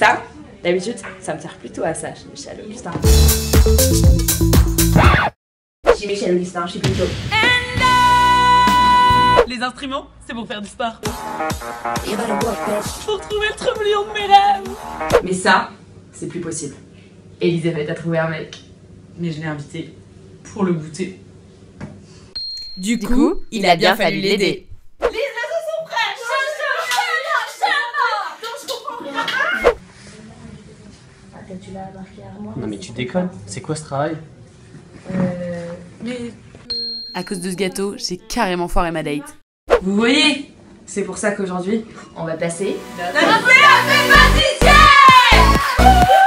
Ça, d'habitude, ça me sert plutôt à ça chez Michel Augustin. Chez Michel Augustin, je suis plutôt... Les instruments, c'est pour faire du sport. Pour trouver le trublion de mes rêves. Mais ça, c'est plus possible. Elisabeth a trouvé un mec. Mais je l'ai invité pour le goûter. Du coup, il a bien fallu l'aider. Les réseaux sont prêts. Tu l'as marqué à moi. Non mais tu déconnes, c'est quoi ce travail? Mais À cause de ce gâteau, j'ai carrément foiré ma date. Vous voyez, c'est pour ça qu'aujourd'hui, on va passer... la pâtissière.